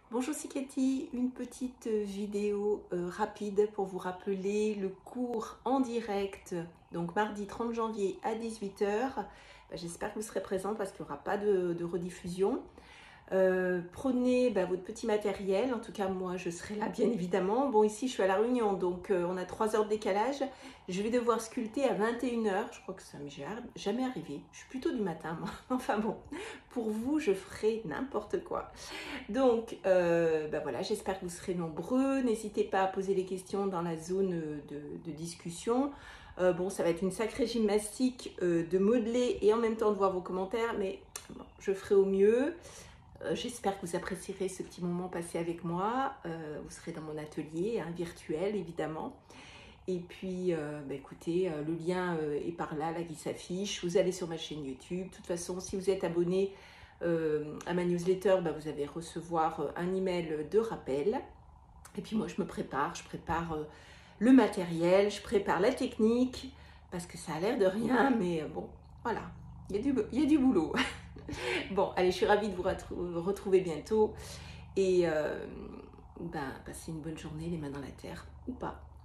Bonjour, c'est Cathy, une petite vidéo rapide pour vous rappeler le cours en direct, donc mardi 30 janvier à 18 h. J'espère que vous serez présents parce qu'il n'y aura pas de rediffusion. Prenez votre petit matériel, en tout cas moi je serai là bien évidemment. Bon, ici je suis à La Réunion, donc on a 3 heures de décalage. Je vais devoir sculpter à 21 h, je crois que ça m'est jamais arrivé. Je suis plutôt du matin moi. Enfin bon, pour vous je ferai n'importe quoi. Donc voilà, j'espère que vous serez nombreux. N'hésitez pas à poser les questions dans la zone de discussion. Bon, ça va être une sacrée gymnastique de modeler et en même temps de voir vos commentaires, mais bon, je ferai au mieux. J'espère que vous apprécierez ce petit moment passé avec moi. Vous serez dans mon atelier, virtuel évidemment. Et puis, écoutez, le lien est par là qui s'affiche. Vous allez sur ma chaîne YouTube. De toute façon, si vous êtes abonné à ma newsletter, vous allez recevoir un email de rappel. Et puis moi, je prépare le matériel, je prépare la technique, parce que ça a l'air de rien, mais bon, voilà, il y a du boulot. Bon, allez, je suis ravie de vous retrouver bientôt. Et passez une bonne journée, les mains dans la terre, ou pas.